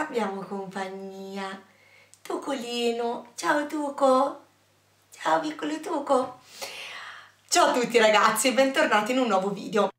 abbiamo compagnia. Tucolino, ciao Tuco, ciao piccolo Tuco. Ciao a tutti ragazzi e bentornati in un nuovo video.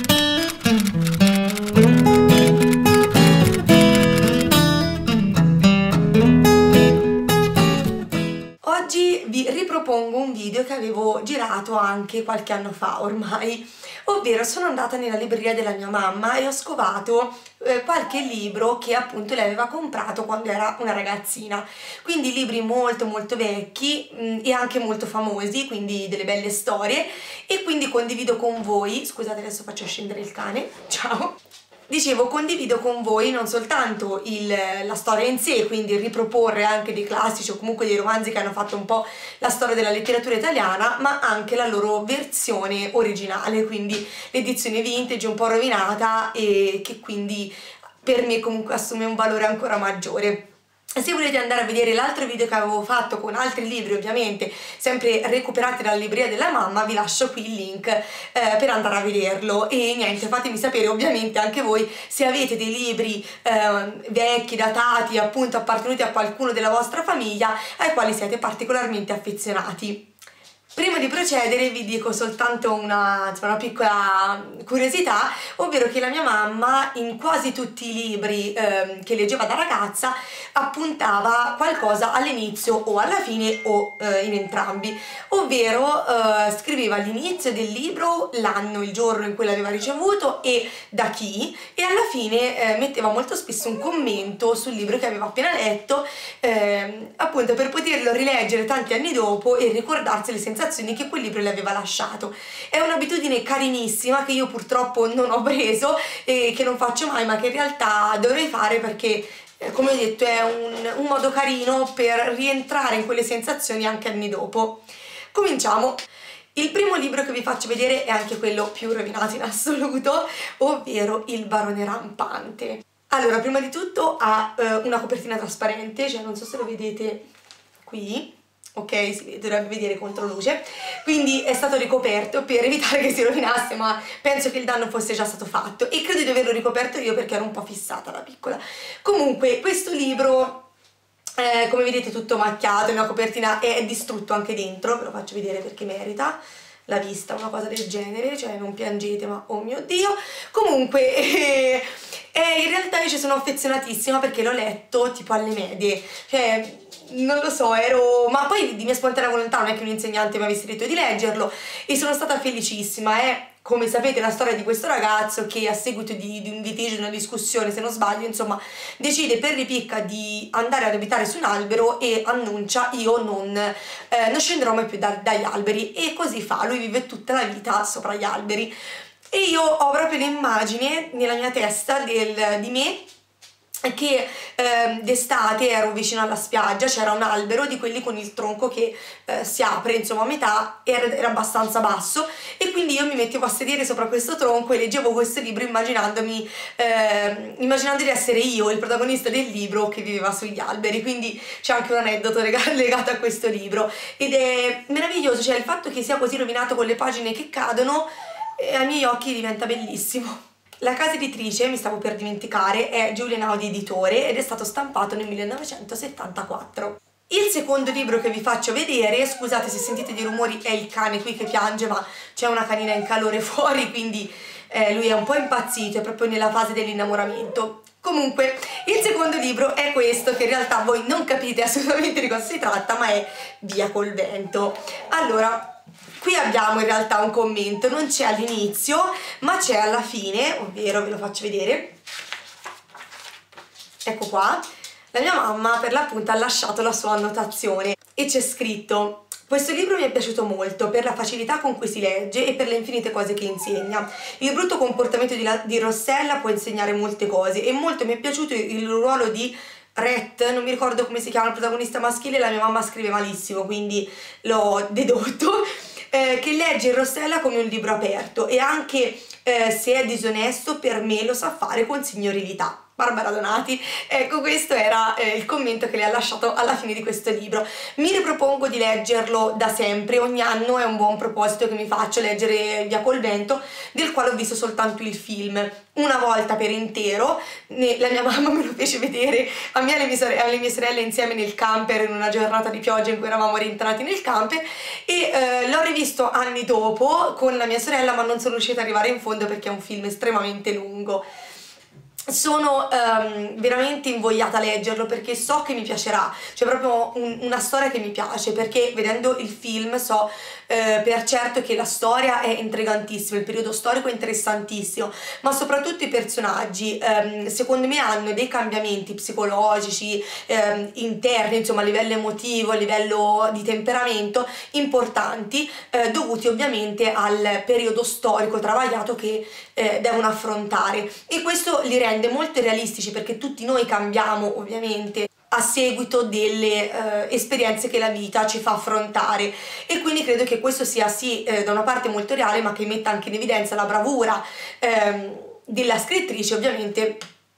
Oggi vi ripropongo un video che avevo girato anche qualche anno fa ormai, ovvero sono andata nella libreria della mia mamma e ho scovato qualche libro che appunto lei aveva comprato quando era una ragazzina, quindi libri molto vecchi e anche molto famosi, quindi delle belle storie, e quindi condivido con voi, scusate adesso faccio scendere il cane, ciao! Dicevo, condivido con voi non soltanto la storia in sé, quindi riproporre anche dei classici o comunque dei romanzi che hanno fatto un po' la storia della letteratura italiana, ma anche la loro versione originale, quindi l'edizione vintage un po' rovinata e che quindi per me comunque assume un valore ancora maggiore. Se volete andare a vedere l'altro video che avevo fatto con altri libri, ovviamente sempre recuperati dalla libreria della mamma, vi lascio qui il link per andare a vederlo. E niente, fatemi sapere ovviamente anche voi se avete dei libri vecchi, datati, appunto appartenuti a qualcuno della vostra famiglia ai quali siete particolarmente affezionati. Prima di procedere vi dico soltanto una piccola curiosità, ovvero che la mia mamma in quasi tutti i libri che leggeva da ragazza appuntava qualcosa all'inizio o alla fine o in entrambi, ovvero scriveva all'inizio del libro l'anno, il giorno in cui l'aveva ricevuto e da chi, e alla fine metteva molto spesso un commento sul libro che aveva appena letto, appunto per poterlo rileggere tanti anni dopo e ricordarsi le sensazioni che quel libro le aveva lasciato. È un'abitudine carinissima che io purtroppo non ho preso e che non faccio mai, ma che in realtà dovrei fare perché come ho detto è un modo carino per rientrare in quelle sensazioni anche anni dopo. Cominciamo! Il primo libro che vi faccio vedere è anche quello più rovinato in assoluto, ovvero Il barone rampante. Allora, prima di tutto ha una copertina trasparente, cioè non so se lo vedete qui, ok, si dovrebbe vedere contro luce, quindi è stato ricoperto per evitare che si rovinasse, ma penso che il danno fosse già stato fatto e credo di averlo ricoperto io perché ero un po' fissata da piccola. Comunque questo libro, come vedete, tutto macchiato, la copertina è distrutto anche dentro, ve lo faccio vedere perché merita la vista, una cosa del genere, cioè non piangete, ma oh mio Dio. Comunque in realtà io ci sono affezionatissima perché l'ho letto tipo alle medie, cioè non lo so, ma poi di mia spontanea volontà, non è che un insegnante mi avesse detto di leggerlo, e sono stata felicissima. È, come sapete, la storia di questo ragazzo che a seguito di un litigio, di una discussione, se non sbaglio, insomma, decide per ripicca di andare ad abitare su un albero e annuncia: io non scenderò mai più dagli alberi, e così fa, lui vive tutta la vita sopra gli alberi. E io ho proprio l'immagine nella mia testa di me che d'estate ero vicino alla spiaggia, c'era un albero di quelli con il tronco che si apre, insomma a metà, era abbastanza basso, e quindi io mi mettevo a sedere sopra questo tronco e leggevo questo libro immaginando di essere io il protagonista del libro che viveva sugli alberi. Quindi c'è anche un aneddoto legato a questo libro ed è meraviglioso, cioè il fatto che sia così rovinato con le pagine che cadono ai miei occhi diventa bellissimo. La casa editrice, mi stavo per dimenticare, è Giulio Einaudi Editore ed è stato stampato nel 1974. Il secondo libro che vi faccio vedere, scusate se sentite dei rumori, è il cane qui che piange, ma c'è una canina in calore fuori, quindi lui è un po' impazzito, è proprio nella fase dell'innamoramento. Comunque, il secondo libro è questo, che in realtà voi non capite assolutamente di cosa si tratta, ma è Via col vento. Allora, qui abbiamo in realtà un commento, non c'è all'inizio ma c'è alla fine, ovvero ve lo faccio vedere, ecco qua. La mia mamma per l'appunto ha lasciato la sua annotazione e c'è scritto: questo libro mi è piaciuto molto per la facilità con cui si legge e per le infinite cose che insegna. Il brutto comportamento di Rossella può insegnare molte cose e molto mi è piaciuto il ruolo di Rhett, non mi ricordo come si chiama il protagonista maschile, la mia mamma scrive malissimo quindi l'ho dedotto, che legge Rossella come un libro aperto e anche se è disonesto per me lo sa fare con signorilità. Barbara Donati. Ecco, questo era il commento che le ha lasciato alla fine di questo libro. Mi ripropongo di leggerlo da sempre, ogni anno è un buon proposito che mi faccio, leggere Via col vento, del quale ho visto soltanto il film una volta per intero. La mia mamma me lo fece vedere a me e alle mie sorelle insieme nel camper, in una giornata di pioggia in cui eravamo rientrati nel camper, e l'ho rivisto anni dopo con la mia sorella, ma non sono riuscita ad arrivare in fondo perché è un film estremamente lungo. Sono veramente invogliata a leggerlo perché so che mi piacerà, c'è proprio una storia che mi piace, perché vedendo il film so per certo che la storia è intrigantissima, il periodo storico è interessantissimo, ma soprattutto i personaggi secondo me hanno dei cambiamenti psicologici interni, insomma a livello emotivo, a livello di temperamento importanti, dovuti ovviamente al periodo storico travagliato che devono affrontare, e questo li rende molto realistici perché tutti noi cambiamo ovviamente a seguito delle esperienze che la vita ci fa affrontare, e quindi credo che questo sia sì da una parte molto reale, ma che metta anche in evidenza la bravura della scrittrice ovviamente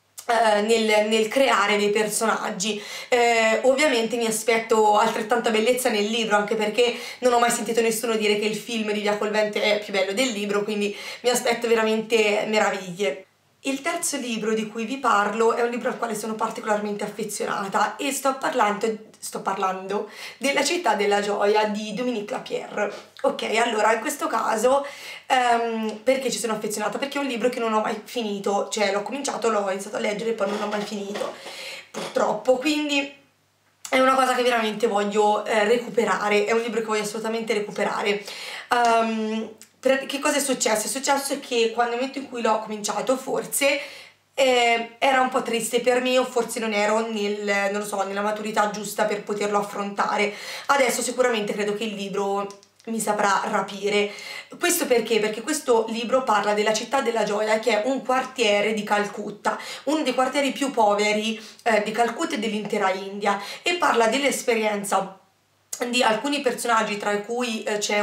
nel creare dei personaggi. Ovviamente mi aspetto altrettanta bellezza nel libro, anche perché non ho mai sentito nessuno dire che il film di Via col vento è più bello del libro, quindi mi aspetto veramente meraviglie. Il terzo libro di cui vi parlo è un libro al quale sono particolarmente affezionata e sto parlando della Città della Gioia di Dominique Lapierre. Ok, allora in questo caso perché ci sono affezionata? Perché è un libro che non ho mai finito, cioè l'ho cominciato, l'ho iniziato a leggere e poi non l'ho mai finito, purtroppo, quindi è una cosa che veramente voglio recuperare, è un libro che voglio assolutamente recuperare. Che cosa è successo? È successo che quando nel momento in cui l'ho cominciato forse era un po' triste per me, o forse non ero non lo so, nella maturità giusta per poterlo affrontare. Adesso sicuramente credo che il libro mi saprà rapire. Questo perché? Perché questo libro parla della Città della Gioia, che è un quartiere di Calcutta, uno dei quartieri più poveri di Calcutta e dell'intera India, e parla dell'esperienza di alcuni personaggi, tra cui c'è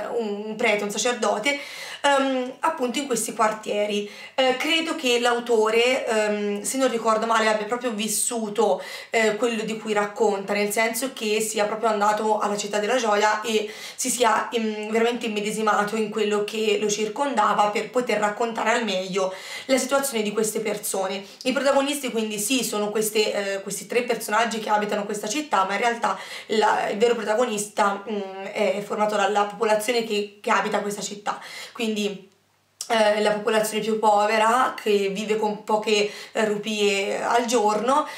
un prete, un sacerdote, appunto in questi quartieri. Credo che l'autore, se non ricordo male, abbia proprio vissuto quello di cui racconta, nel senso che sia proprio andato alla Città della Gioia e si sia veramente immedesimato in quello che lo circondava per poter raccontare al meglio la situazione di queste persone. I protagonisti quindi sì, sono questi tre personaggi che abitano questa città, ma in realtà il vero protagonista è formato dalla popolazione che abita questa città, quindi la popolazione più povera che vive con poche rupie al giorno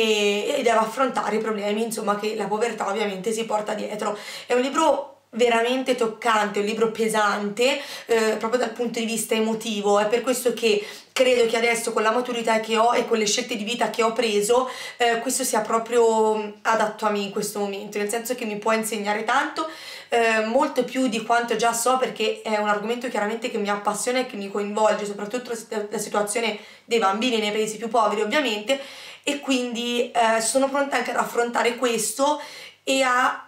e deve affrontare i problemi, insomma, che la povertà ovviamente si porta dietro. È un libro veramente toccante, un libro pesante proprio dal punto di vista emotivo, è per questo che credo che adesso, con la maturità che ho e con le scelte di vita che ho preso, questo sia proprio adatto a me in questo momento, nel senso che mi può insegnare tanto, molto più di quanto già so, perché è un argomento chiaramente che mi appassiona e che mi coinvolge, soprattutto la situazione dei bambini nei paesi più poveri ovviamente, e quindi sono pronta anche ad affrontare questo e a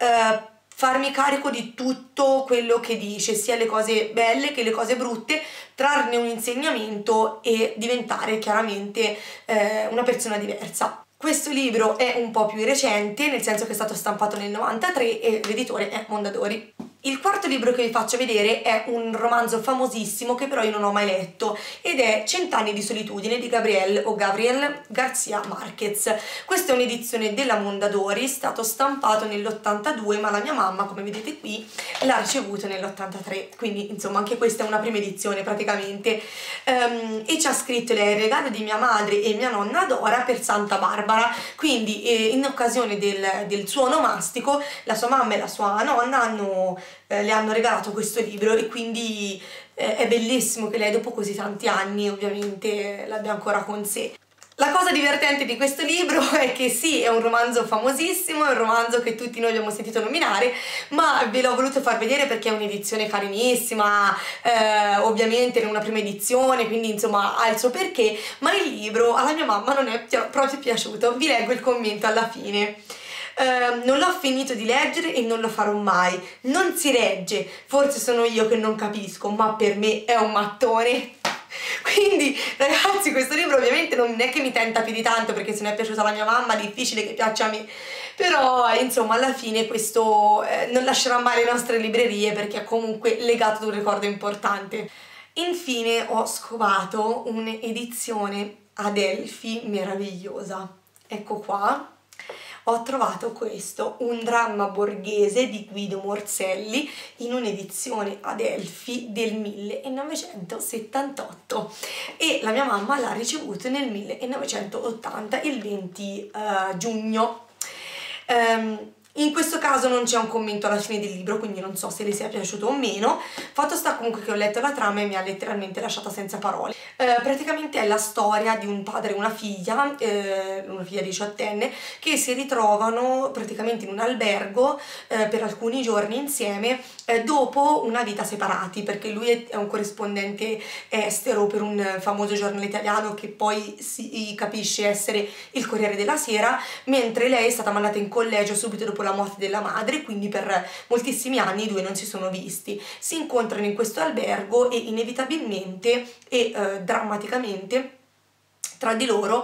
farmi carico di tutto quello che dice, sia le cose belle che le cose brutte, trarne un insegnamento e diventare chiaramente una persona diversa. Questo libro è un po' più recente, nel senso che è stato stampato nel 93 e l'editore è Mondadori. Il quarto libro che vi faccio vedere è un romanzo famosissimo che però io non ho mai letto, ed è Cent'anni di solitudine di Gabriel García Márquez. Questa è un'edizione della Mondadori, è stato stampato nell'82, ma la mia mamma, come vedete qui, l'ha ricevuto nell'83, quindi insomma anche questa è una prima edizione praticamente, e ci ha scritto: lei è il regalo di mia madre e mia nonna Dora per Santa Barbara, quindi in occasione del suo onomastico la sua mamma e la sua nonna le hanno regalato questo libro, e quindi è bellissimo che lei dopo così tanti anni ovviamente l'abbia ancora con sé. La cosa divertente di questo libro è che sì, è un romanzo famosissimo, è un romanzo che tutti noi abbiamo sentito nominare, ma ve l'ho voluto far vedere perché è un'edizione carinissima, ovviamente è una prima edizione, quindi insomma ha il suo perché, ma il libro alla mia mamma non è proprio piaciuto. Vi leggo il commento alla fine. Non l'ho finito di leggere e non lo farò mai, non si regge, forse sono io che non capisco, ma per me è un mattone. Quindi ragazzi, questo libro ovviamente non è che mi tenta più di tanto, perché se non è piaciuta alla mia mamma è difficile che piaccia a me, però insomma alla fine questo non lascerà mai le nostre librerie, perché è comunque legato ad un ricordo importante. Infine ho scovato un'edizione Adelphi meravigliosa, ecco qua. Ho trovato questo, un dramma borghese di Guido Morselli, in un'edizione Adelphi del 1978, e la mia mamma l'ha ricevuto nel 1980, il 20 giugno. In questo caso non c'è un commento alla fine del libro, quindi non so se le sia piaciuto o meno. Fatto sta comunque che ho letto la trama e mi ha letteralmente lasciata senza parole. Praticamente è la storia di un padre e una figlia diciottenne, che si ritrovano praticamente in un albergo per alcuni giorni insieme, dopo una vita separati, perché lui è un corrispondente estero per un famoso giornale italiano che poi si capisce essere il Corriere della Sera, mentre lei è stata mandata in collegio subito dopo la morte della madre, quindi per moltissimi anni i due non si sono visti. Si incontrano in questo albergo e inevitabilmente e drammaticamente tra di loro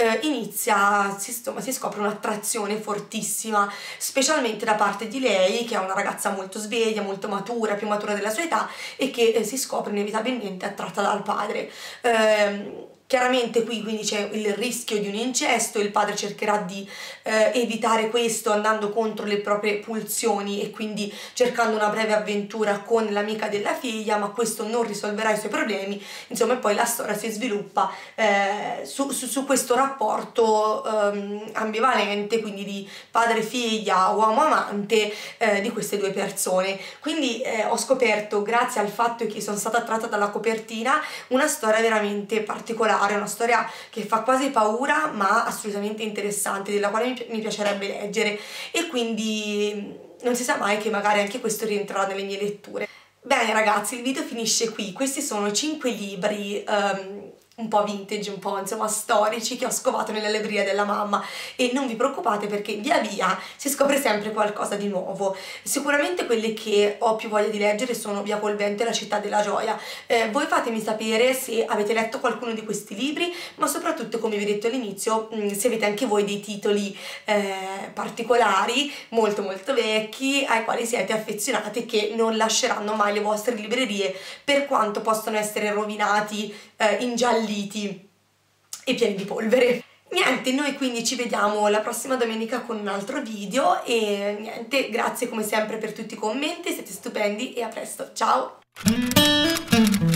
si scopre un'attrazione fortissima, specialmente da parte di lei, che è una ragazza molto sveglia, molto matura, più matura della sua età, e che si scopre inevitabilmente attratta dal padre. Chiaramente qui quindi c'è il rischio di un incesto, il padre cercherà di evitare questo andando contro le proprie pulsioni e quindi cercando una breve avventura con l'amica della figlia, ma questo non risolverà i suoi problemi. Insomma, e poi la storia si sviluppa su questo rapporto ambivalente, quindi di padre-figlia, uomo-amante, di queste due persone. Quindi ho scoperto, grazie al fatto che sono stata attratta dalla copertina, una storia veramente particolare, una storia che fa quasi paura ma assolutamente interessante, della quale mi piacerebbe leggere, e quindi non si sa mai che magari anche questo rientrerà nelle mie letture. Bene ragazzi, il video finisce qui. Questi sono 5 libri un po' vintage, un po' insomma storici, che ho scovato nella libreria della mamma, e non vi preoccupate perché via via si scopre sempre qualcosa di nuovo. Sicuramente quelle che ho più voglia di leggere sono Via col vento e La città della gioia. Voi fatemi sapere se avete letto qualcuno di questi libri, ma soprattutto, come vi ho detto all'inizio, se avete anche voi dei titoli particolari, molto molto vecchi, ai quali siete affezionati, che non lasceranno mai le vostre librerie, per quanto possano essere rovinati, ingialliti e pieni di polvere. Niente, noi quindi ci vediamo la prossima domenica con un altro video, e niente, grazie come sempre per tutti i commenti, siete stupendi, e a presto, ciao!